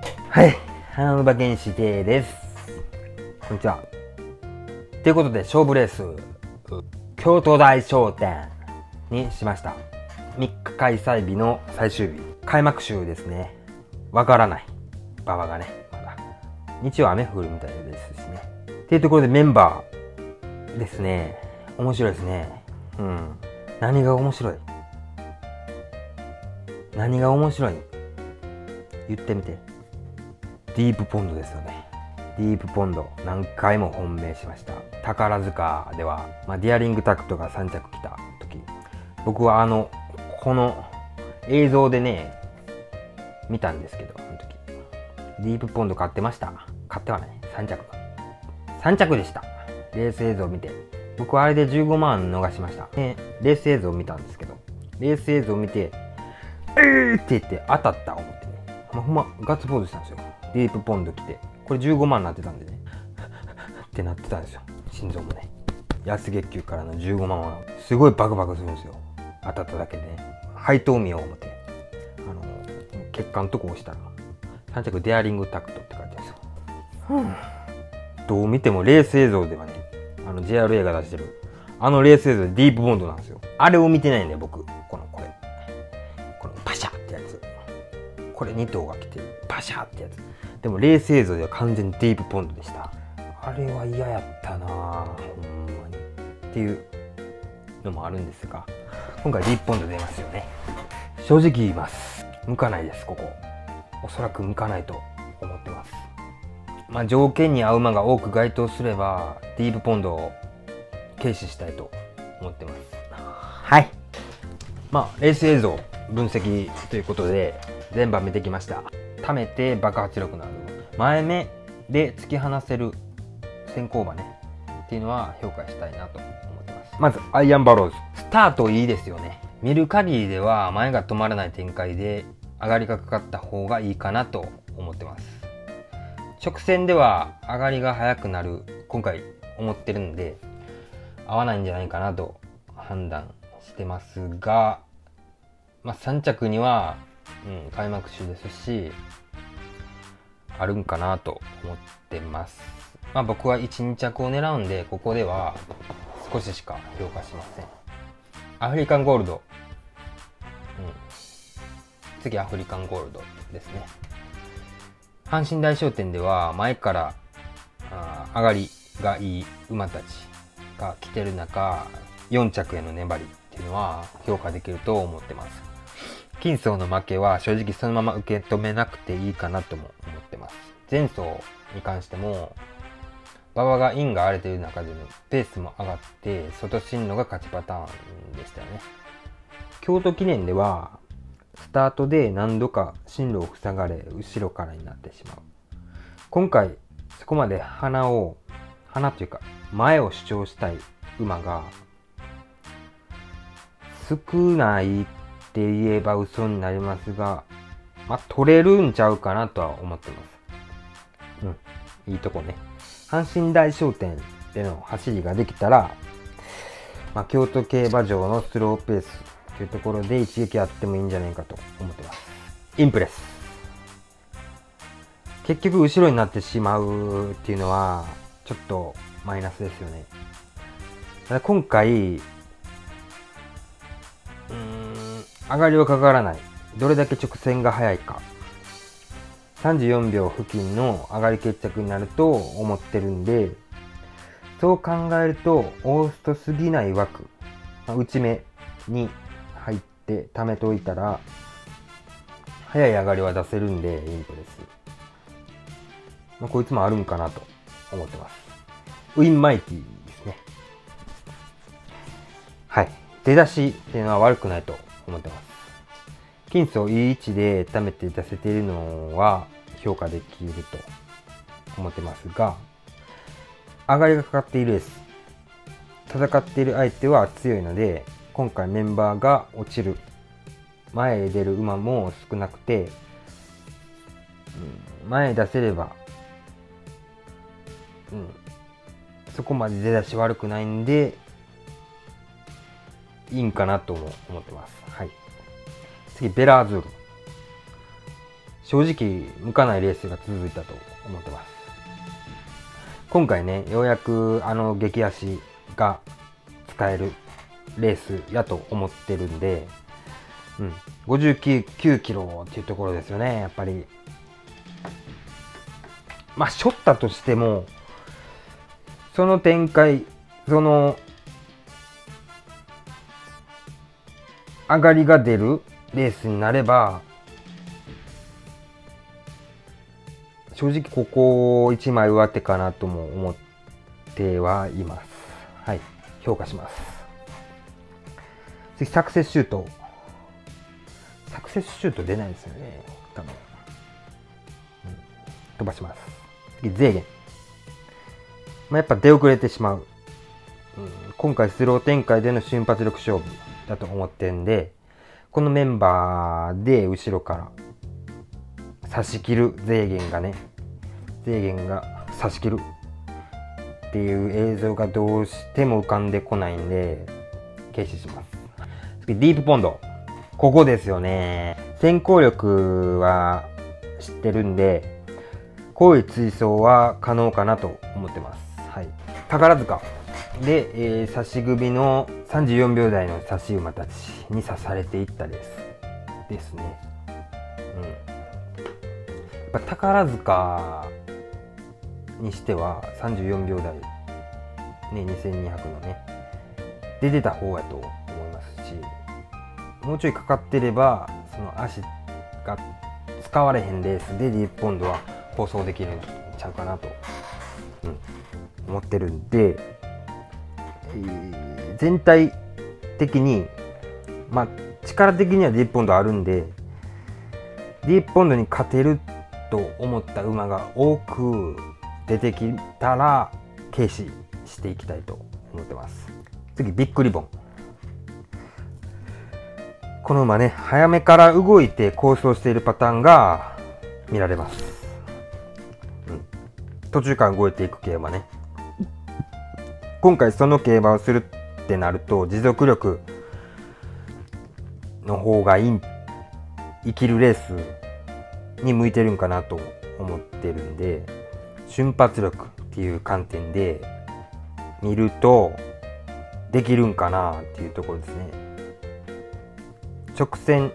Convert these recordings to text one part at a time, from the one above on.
はい、花の馬原始定です。こんにちは。ということで、勝負レース、京都大商店にしました。3日開催日の最終日。開幕週ですね。わからない。馬場がね、まだ。日曜雨降るみたいですしね。っていうところでメンバーですね。面白いですね。うん。何が面白い？何が面白い？言ってみて。ディープポンドですよね。ディープポンド何回も本命しました。宝塚では、ディアリングタクトが3着来た時、僕はこの映像でね見たんですけど、その時ディープポンド買ってました。買ってはない、3着でした。レース映像を見て、僕はあれで15万逃しました、レース映像を見たんですけど、レース映像を見てって言って当たった思ってね、ほんまガッツポーズしたんですよ。ディープポンド来て、これ15万になってたんでねってなってたんですよ。心臓もね、安月給からの15万はすごいバクバクするんですよ。当たっただけでね。配当見よう思って血管のとこ押したら3着デアリングタクトって書いてあるんですよ。どう見てもレース映像ではね、JRA が出してるレース映像でディープボンドなんですよ。あれを見てないんで僕、このパシャってやつ、これ2頭が来てるパシャってやつでもレース映像では完全にディープポンドでした。あれは嫌やったなぁ、ほんまにっていうのもあるんですが、今回ディープポンド出ますよね。正直言います、向かないです。ここおそらく向かないと思ってます。条件に合う馬が多く該当すればディープポンドを軽視したいと思ってます。はい、レース映像分析ということで全馬見てきました。溜めて爆発力のある前目で突き放せる先行馬ねっていうのは評価したいなと思ってます。まずアイアンバローズ、スタートいいですよね。見る限りでは前が止まらない展開で上がりがかかった方がいいかなと思ってます。直線では上がりが速くなる今回思ってるんで合わないんじゃないかなと判断してますが、3着には、開幕週ですしあるんかなと思ってます。僕は 1,2 着を狙うんでここでは少ししか評価しません。アフリカンゴールド、次アフリカンゴールドですね。阪神大商店では前から上がりがいい馬たちが来てる中、4着への粘りっていうのは評価できると思ってます。金層の負けは正直そのまま受け止めなくていいかなとも思ってます。前走に関しても馬場がインが荒れている中でのペースも上がって外進路が勝ちパターンでしたよね。京都記念ではスタートで何度か進路を塞がれ後ろからになってしまう。今回そこまで鼻というか前を主張したい馬が少ないって言えば嘘になりますが、取れるんちゃうかなとは思ってます。いいとこね。阪神大商店での走りができたら、京都競馬場のスローペースというところで一撃あってもいいんじゃないかと思ってます。インプレス、結局後ろになってしまうっていうのはちょっとマイナスですよね。ただ今回上がりはかからない、どれだけ直線が速いか、34秒付近の上がり決着になると思ってるんで、そう考えるとオーストすぎない枠、内目に入って貯めておいたら速い上がりは出せるんで、インプレス、こいつもあるんかなと思ってます。ウィンマイティですね。はい、出だしっていうのは悪くないと思ってます。金層いい位置で貯めて出せているのは評価できると思ってますが、上がりがかかっているレース、戦っている相手は強いので、今回メンバーが落ちる、前へ出る馬も少なくて、前へ出せれば、そこまで出だし悪くないんでいいんかなとも思ってます。はい、次ベラーズール、 正直向かないレースが続いたと思ってます。今回ね、ようやく激足が使えるレースやと思ってるんで、59キロっていうところですよね。やっぱりまあしょったとしても、その展開、その上がりが出るレースになれば、正直ここ1枚上手かなとも思ってはいます。はい、評価します。次、サクセスシュート。サクセスシュート出ないですよね、多分。飛ばします。次、ゼーゲン。やっぱ出遅れてしまう。今回スロー展開での瞬発力勝負だと思ってんで、このメンバーで後ろから差し切るゼーゲンが差し切るっていう映像がどうしても浮かんでこないんで軽視します。次、ディープポンド。ここですよね。先行力は知ってるんで、高位追走は可能かなと思ってます。はい、宝塚で、差し組の34秒台の差し馬たちに刺されていったですね。やっぱ宝塚にしては34秒台、ね、2200のねで出た方やと思いますし、もうちょいかかってればその足が使われへんレースでディープポンドは放送できるんちゃうかなと、思ってるんで、全体的に力的にはディープポンドあるんで、ディープポンドに勝てると思った馬が多く出てきたら軽視していきたいと思ってます。次、ビッグリボン。この馬ね、早めから動いて構想しているパターンが見られます。途中から動いていく競馬ね。今回その競馬をするってなると持続力の方が生きるレースに向いてるんかなと思ってるんで、瞬発力っていう観点で見るとできるんかなっていうところですね。直線、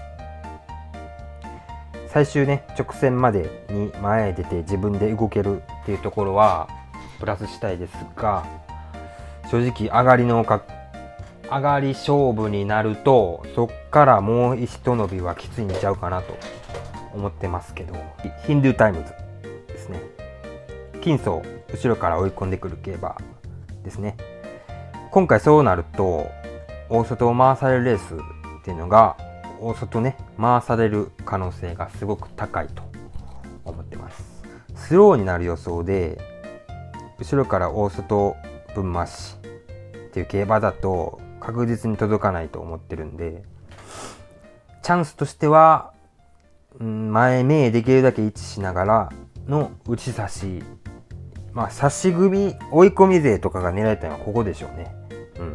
最終ね直線までに前へ出て自分で動けるっていうところはプラスしたいですが、正直上がり勝負になるとそっからもう一伸びはきついんちゃうかなと思ってますけど、ヒンドゥータイムズですね。金層後ろから追い込んでくる競馬ですね。今回そうなると大外を回されるレースっていうのが大外ね回される可能性がすごく高いと思ってます。スローになる予想で後ろから大外分回しっていう競馬だと確実に届かないと思ってるんで、チャンスとしては前目できるだけ位置しながらの打ち差し、差し組追い込み勢とかが狙いたいのはここでしょうね。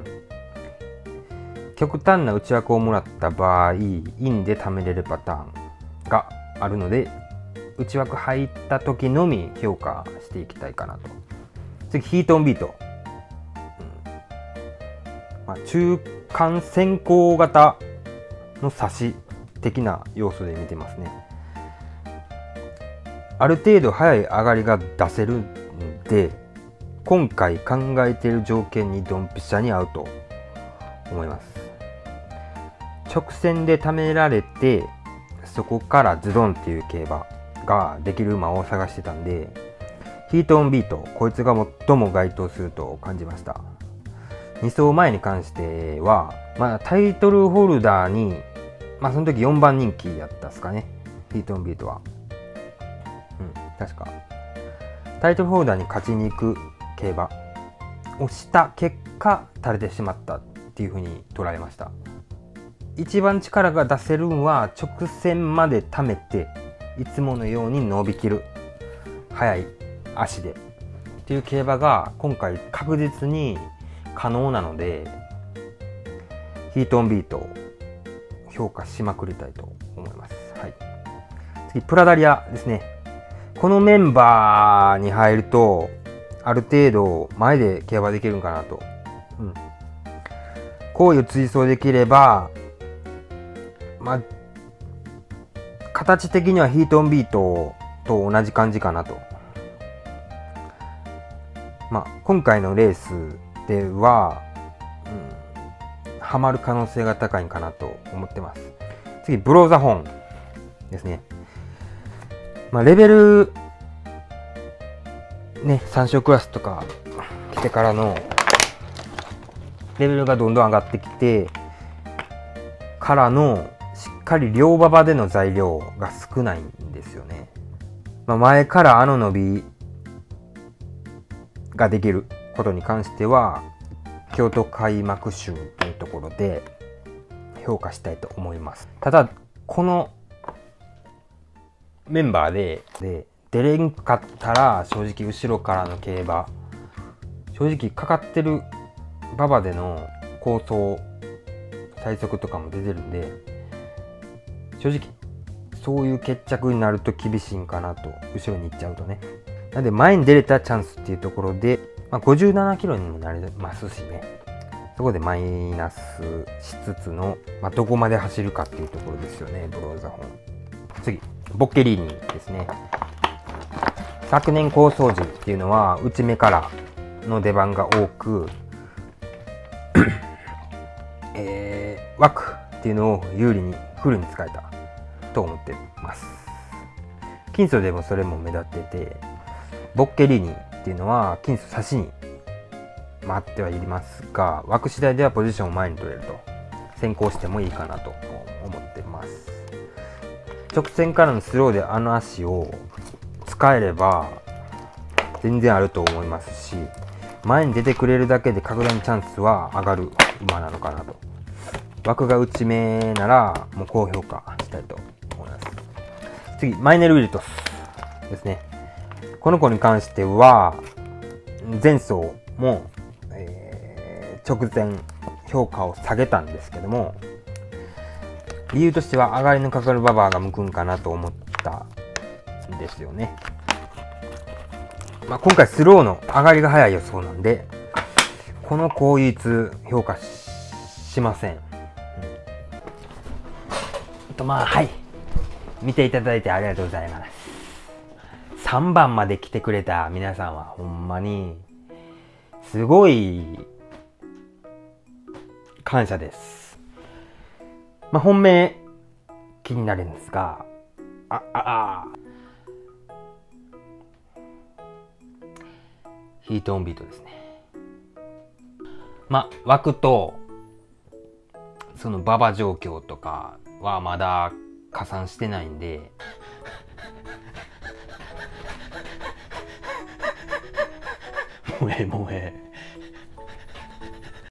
極端な内枠をもらった場合インで貯めれるパターンがあるので、内枠入った時のみ評価していきたいかなと。次、ヒートオンビート。中間先行型の差し的な要素で見てますね。ある程度早い上がりが出せるんで、今回考えている条件にドンピシャに合うと思います。直線で貯められてそこからズドンっていう競馬ができる馬を探してたんで、ヒートオンビート、こいつが最も該当すると感じました。2走前に関しては、タイトルホルダーに、その時4番人気やったっすかね、ヒートオンビートは。確か。タイトルホルダーに勝ちに行く競馬をした結果、垂れてしまったっていう風に捉えました。一番力が出せるんは直線まで溜めて、いつものように伸びきる。速い足で。っていう競馬が今回確実に可能なので、ヒートオンビートを評価しまくりたいと思います。はい。 次、プラダリアですね。このメンバーに入ると、ある程度前で競馬できるんかなと。こういう追走できれば、まあ、形的にはヒートオンビートと同じ感じかなと。まあ、今回のレースでは、ハマる可能性が高いんかなと思ってます。次、ブローザホーンですね。まあ、レベル、ね、3勝クラスとか来てからの、レベルがどんどん上がってきて、からの、しっかり両馬場での材料が少ないんですよね。まあ、前から伸びができることに関しては、京都開幕週というところで評価したいと思います。ただ、このメンバーで出れんかったら、正直後ろからの競馬、正直かかってる馬場での構想、最速とかも出てるんで、正直そういう決着になると厳しいんかなと、後ろに行っちゃうとね。なんで前に出れたチャンスっていうところで、まあ、57キロにもなりますしね。そこでマイナスしつつの、まあ、どこまで走るかっていうところですよね、ブローザホン。次、ボッケリーニですね。昨年構想時っていうのは内目からの出番が多く、枠っていうのを有利にフルに使えたと思ってます。金層でもそれも目立ってて、ボッケリーニっていうのは金層差しに回ってはいますが、枠次第ではポジションを前に取れると、先行してもいいかなと思ってます。直線からのスローで足を使えれば全然あると思いますし、前に出てくれるだけで格段にチャンスは上がる馬なのかなと。枠が内目ならもう高評価したいと思います。次、マイネル・ウィルトスですね。この子に関しては前走も、直前評価を下げたんですけども、理由としては上がりのかかる馬場が向くんかなと思ったんですよね。まあ、今回スローの上がりが早い予想なんで、この後逸評価しません。まあ、はい。見ていただいてありがとうございます。3番まで来てくれた皆さんはほんまに、すごい感謝です。まあ、本命気になるんですが、ヒートオンビートですね。まあ、枠と、その馬場状況とかはまだ加算してないんで、もうええ。